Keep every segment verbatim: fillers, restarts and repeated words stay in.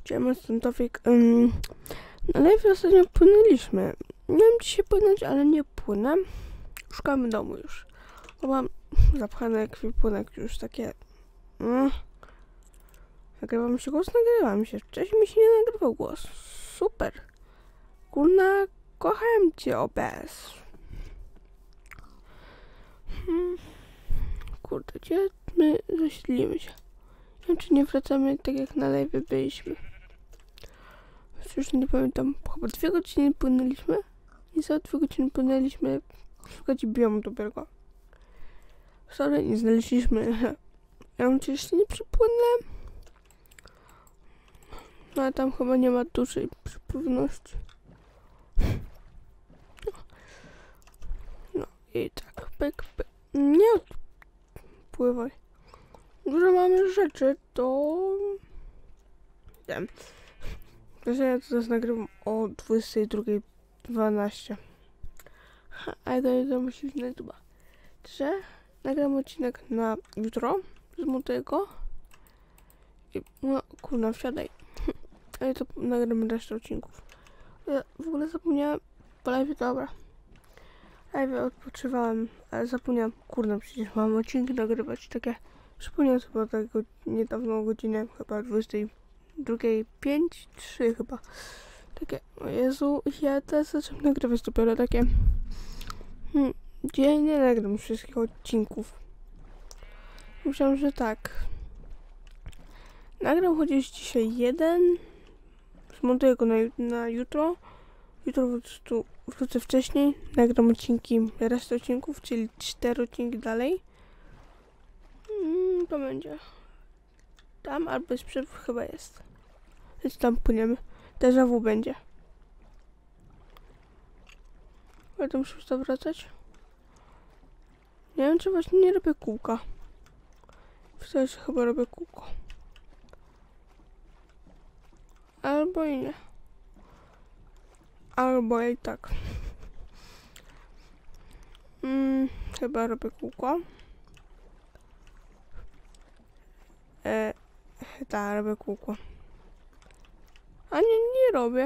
Chciałem ten tofik. Um, na live ostatnio płynęliśmy. Miałem dzisiaj płynąć, ale nie płynę. Szukamy domu już. Bo mam zapchany ekwipunek już takie... Mm. Nagrywam się głos? Nagrywam się. Wcześniej mi się nie nagrywał głos. Super. Kurna, kocham cię, O B S. Hmm. Kurde, gdzie my zasiedlimy się? Nie wiem, czy nie wracamy tak jak na live byliśmy. Już nie pamiętam, chyba dwie godziny płynęliśmy. I za dwie godziny płynęliśmy szukać biomu dobrego. Sorry, nie znaleźliśmy. Ja mam cię jeszcze nie przypłynę. No ale tam chyba nie ma dużej przypływności. No, no i tak, pyk, pyk. Nie odpływaj. Dużo mamy rzeczy, to... Wiem. Że ja teraz nagrywam o dwudziestej drugiej dwanaście. Ale to nie to musi być na YouTube'a. Że nagram odcinek na jutro. Zmontuję go. I no kurna, wsiadaj. Ale to nagram resztę odcinków. Ja w ogóle zapomniałem po live, dobra. Live odpoczywałem, ale zapomniałem. Kurna, przecież mam odcinki nagrywać. Takie przypomniałem sobie tego niedawno o godzinie chyba dwudziestej drugiej pięć, trzy chyba. Takie, o Jezu, ja teraz zacząłem nagrywać dopiero takie. Hmm, gdzie nie nagram wszystkich odcinków. Myślałem, że tak. Nagram chociaż dzisiaj jeden. Zmontuję go na, na jutro. Jutro tu wrócę wcześniej. Nagram odcinki, resztę odcinków, czyli cztery odcinki dalej. Hmm, to będzie. Tam albo bez przerw chyba jest. Więc tam płyniemy. Déjà vu będzie. Ale to muszę już wracać. Nie wiem, czy właśnie nie robię kółka. Wtedy że chyba robię kółko. Albo i nie. Albo i tak. Mm, chyba robię kółko. E, tak, robię kółko. A nie, nie robię.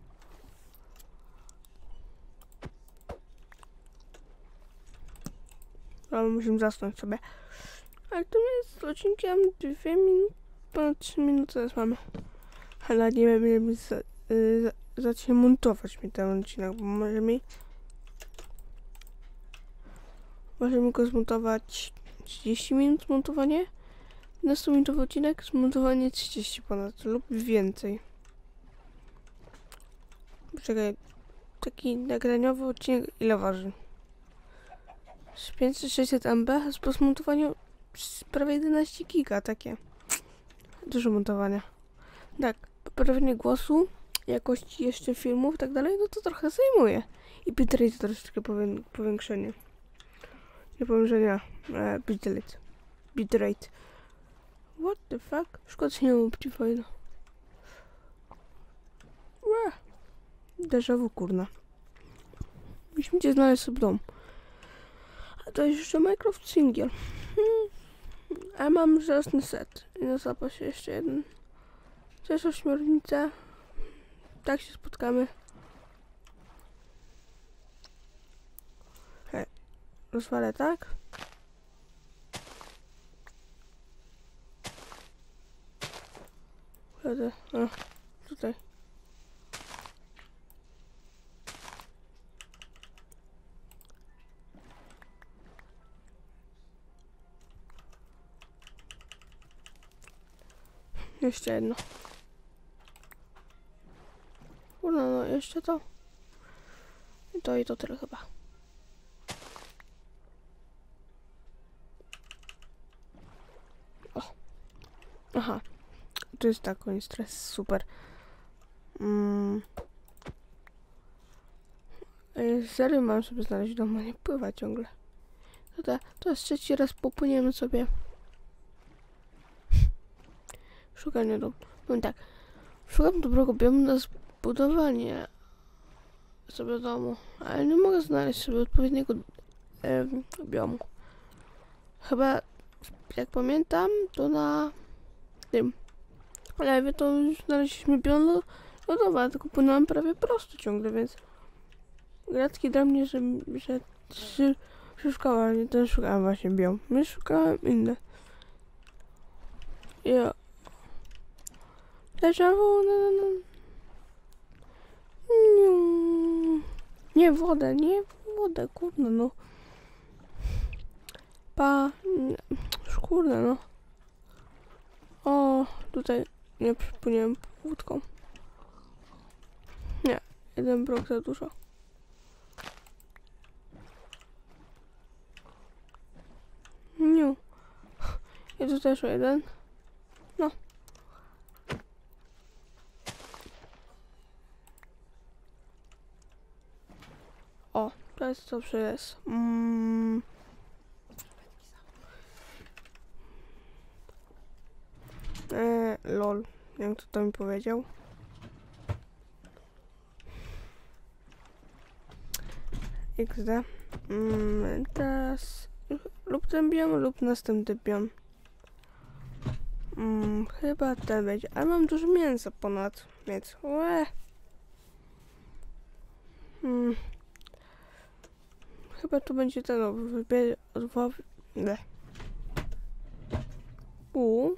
Ale musimy zasnąć sobie. Ale to jest odcinkiem dwie minuty, ponad trzy minuty teraz mamy. Ale nie wiem, ile mi za, y, za, zacznie montować mi ten odcinek, bo może mi... Może mi go zmontować trzydzieści minut montowanie. piętnaście minutowy odcinek, zmontowanie trzydzieści ponad lub więcej. Czekaj, taki nagraniowy odcinek ile waży? pięćset sześćset megabytów, a po zmontowaniu prawie jedenaście giga, takie. Dużo montowania. Tak, poprawienie głosu, jakości jeszcze filmów i tak dalej, no to trochę zajmuje. I bitrate troszeczkę powię powiększenie. Nie powiem, że nie. E, bitrate. Bitrate. What the fuck? Szkoda, że nie mam Optifine'a. Déjà vu, kurna. Musimy gdzie znaleźć sobie dom. A to jest jeszcze Minecraft Single. Hmm. A mam żelazny set. I na zapasie jeszcze jeden. To jest ośmiornica. Tak się spotkamy. Hej. Rozwalę tak. Chodzę. O, tutaj. Jeszcze jedno. No, no, jeszcze to. I to i to tyle chyba. O. Aha. To jest tak, koniec stres. Super. Mm. Serio mam sobie znaleźć dom, a nie pływa ciągle. To, to, to jest trzeci raz popłyniemy sobie. Szukanie domu. No tak. Szukam dobrego biomu na zbudowanie sobie domu, ale nie mogę znaleźć sobie odpowiedniego e, biomu. Chyba, jak pamiętam, to na tym Ale wie to już znaleźliśmy bion lodowa, tylko płynąłem prawie prosto ciągle, więc Gracki dla mnie, że, że, że, że szukała, nie ten szukałem właśnie biom. My szukałem inne. Ja. Dlaczego? No, no, no. Nie, nie wodę, nie wodę, kurde no. Pa, nie, kurde no. O, tutaj nie przypłynąłem łódką. Nie, jeden brok za dużo. Nie. I tu też jeden. No. O, to jest dobrze jest. Mm. Eee, lol. Nie wiem, kto to mi powiedział. iks de. Mm, teraz lub ten biom, lub następny biom. Mm, chyba ten będzie, ale mam dużo mięsa ponad, więc łe. Mm. Chyba to będzie ten nowy wybierz od nie. U.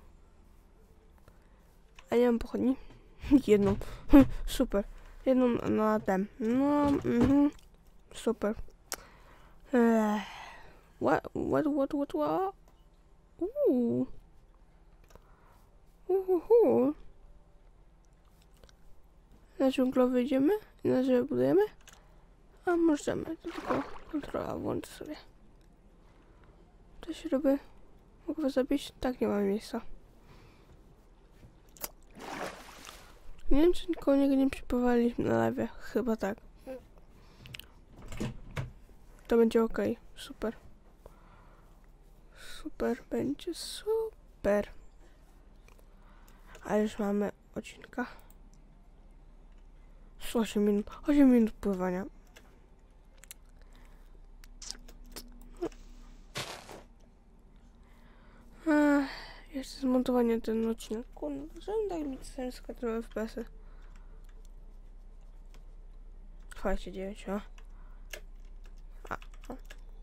A nie mam pochodni. Jedną. Super. Jedną na ten. No, mhm. Super. Ech. What, what, what, what, what? Uuu. Uhuhu. Na dżunglę wyjdziemy? Na drzewo budujemy? A możemy, to tylko kontrola włączę sobie. To się robi. Mogę was zabić? Tak, nie ma miejsca. Nie wiem, czy nikogo nie przypływaliśmy na live. Chyba tak. To będzie ok. Super. Super, będzie super. Ale już mamy odcinka. osiem minut. osiem minut pływania. Ach, jeszcze zmontowanie ten odcinek. Kurde, że daj mi sens trochę F P S-y. dwadzieścia dziewięć, a? A, a.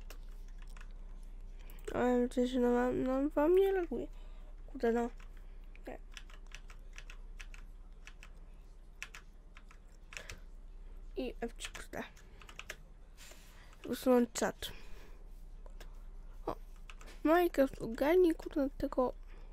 Ale przecież no, wam, no wam nie laguje. Kurde no. Nie. I F trzy. Usunąć czat. O. Minecraft ogarnij kurde tego.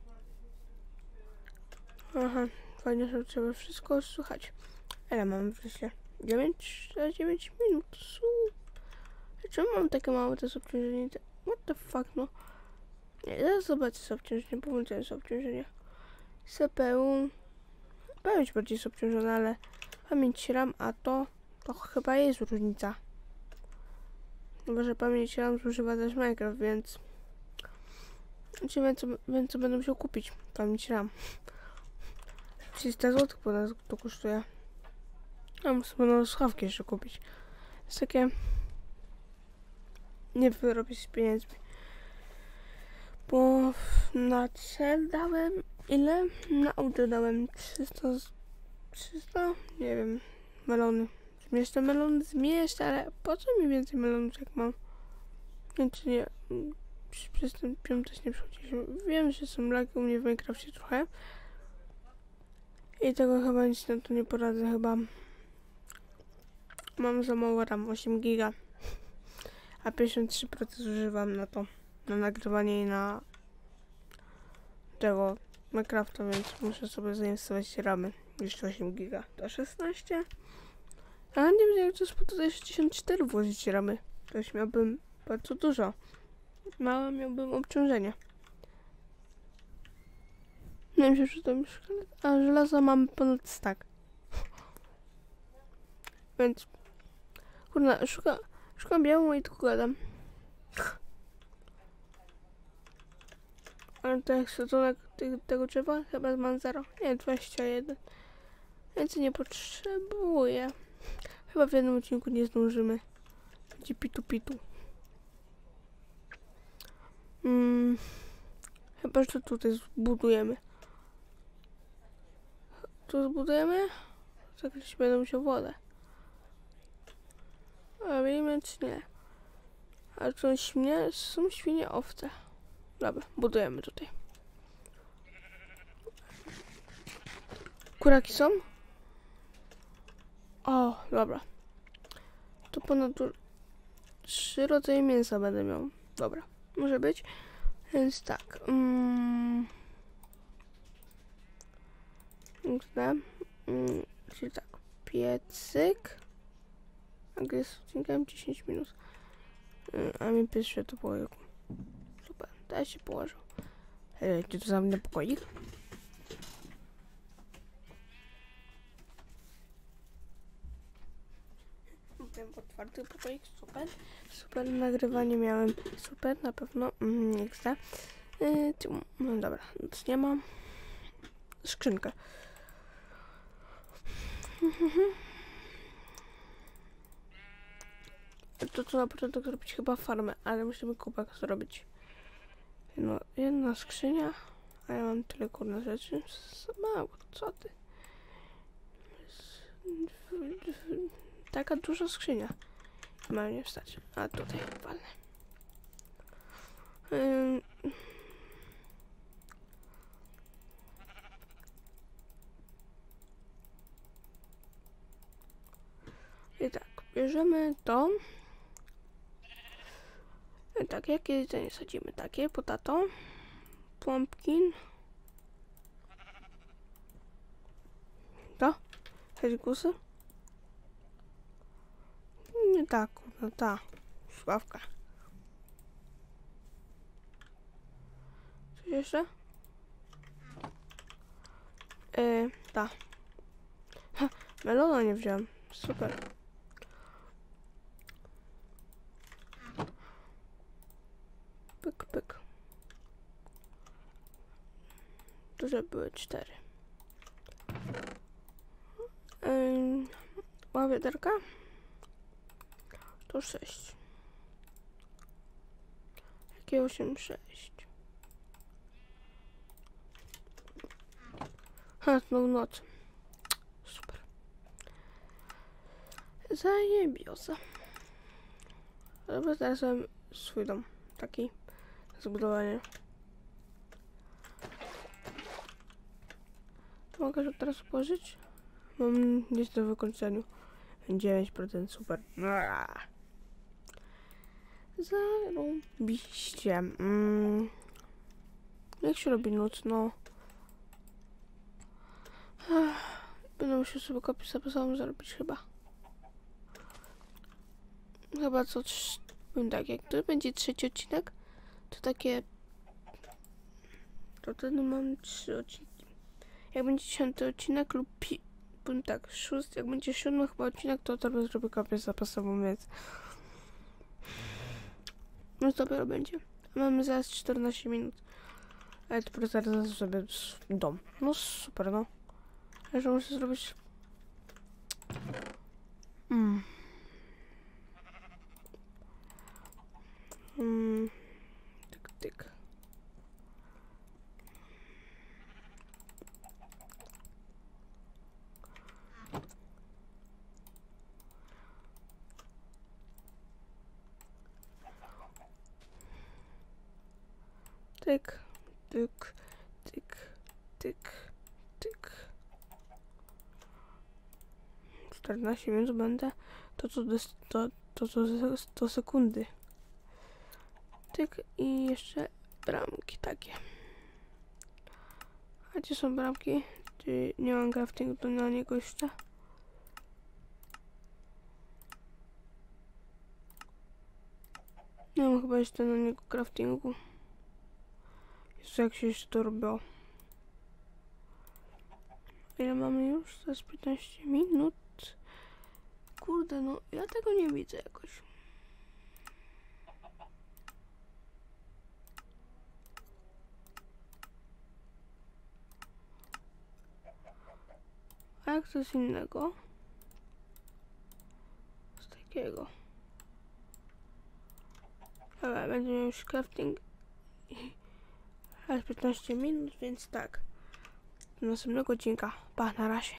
Aha, fajnie, że trzeba wszystko słuchać. Ale mam wreszcie dziewięć, dziewięć minut. Super. Czemu mam takie małe to jest obciążenie? What the fuck, no. Nie, zaraz zobaczę sobie obciążenie, pomyślałem sobie obciążenie. C P U. Pamięć bardziej jest obciążona, ale pamięć RAM, a to, to chyba jest różnica. Chyba, że pamięć RAM zużywa też Minecraft, więc... Znaczy, wiem co, wiem, co będę musiał kupić. Pamięć RAM. trzysta złotych po nas to kosztuje. A muszę sobie na słuchawki jeszcze kupić. Jest takie... Nie wyrobię z pieniędzmi. Bo na cel dałem... Ile? Na audio dałem trzysta... trzysta? Nie wiem. Melony. Zmieszczę melony? Zmieszczę, ale po co mi więcej melonów jak mam? Nie, czy nie... Przez ten piąt też nie przechodziliśmy. Wiem, że są lagi u mnie w Minecrafcie trochę. I tego chyba nic na to nie poradzę, chyba. Mam za mało RAM, osiem giga. A pięćdziesiąt trzy procent zużywam na to. Na nagrywanie i na tego Minecrafta, więc muszę sobie zainstalować ramy. Jeszcze osiem giga. To szesnaście. A nie wiem, jak to jest po tutaj sześćdziesiąt cztery włożyć ramy. To już miałbym bardzo dużo. Małe miałbym obciążenie. Nie wiem, że to już... A żelaza mamy ponad stack. Więc... Kurna, szuka, szukam białą i tylko gadam. Ale to jak stosunek tego drzewa? Chyba mam zero. Nie, dwadzieścia jeden. Więcej nie potrzebuję. Chyba w jednym odcinku nie zdążymy. Będzie pitu pitu. Hmm. Chyba, że tutaj zbudujemy. tu zbudujemy. Zakryć będę musiał wodę. Robimy czy nie? A tu są świnie, są świnie owce. Dobra, budujemy tutaj. Kuraki są? O, dobra. To ponad trzy rodzaje mięsa będę miał. Dobra, może być. Więc tak. Mm, mm, czyli tak. Piecyk. A gdy jest odcinkiem dziesięć minut. A mi pies się to pokoju. Super, teraz się położył. Hej, czy to zamknę pokoik? Miałem otwarty pokoik, super. Super nagrywanie miałem. Super, na pewno. Mm, nie chcę. Yy, no dobra, nic nie mam. Skrzynkę. To co na początek zrobić chyba farmę, ale musimy kubek zrobić. No, jedna skrzynia, a ja mam tyle kurne rzeczy. Mało, co ty? Taka duża skrzynia. Ma nie wstać. A tutaj walnę. Ym. I tak, bierzemy to. I tak, jakie jedzenie sadzimy? Takie, potato, pumpkin. To? Helikusy? Nie tak, no ta. Sławka. Coś jeszcze? Yy, ta. Ha, melona nie wziąłem. Super. Pyk, pyk. To żeby były cztery. Yy, ma wiaderka? To sześć. Jakie osiem, sześć. Ha, znowu noc. Super. Zajebiosa. Dobra, teraz mam swój dom. Taki. Zbudowanie. To mogę już teraz położyć? Mam nic do wykończeniu. dziewięć procent super. Zarobiście. Mm. Jak się robi noc? No. Będę musiał sobie kopię zapasową zrobić chyba. Chyba co... Tak, jak to będzie trzeci odcinek, to takie... To wtedy mam trzy odcinki. Jak będzie dziesiąty odcinek lub pi... Powiem tak, szósty, jak będzie siódmy chyba odcinek, to to zrobię kopię zapasową, więc... No to dopiero będzie. Mamy zaraz czternaście minut. Ale to zaraz sobie dom. No super, no. Jeszcze muszę zrobić... Mm. Mm. Tyk, tyk. Tyk, tyk, tyk, tyk, tyk. czternaście minut będę. To co to, to, to, to, to sekundy. Tyk i jeszcze bramki takie. A gdzie są bramki? Czy nie mam craftingu na niego jeszcze? Nie mam chyba jeszcze na niego craftingu. Jezu, jak się jeszcze to robiło. Ile mamy już? To jest piętnaście minut. Kurde, no ja tego nie widzę jakoś. A jak coś innego? Z takiego. Dobra, będzie miał już crafting. Aż piętnaście minut, więc tak. do następnego odcinka. Pa, na razie.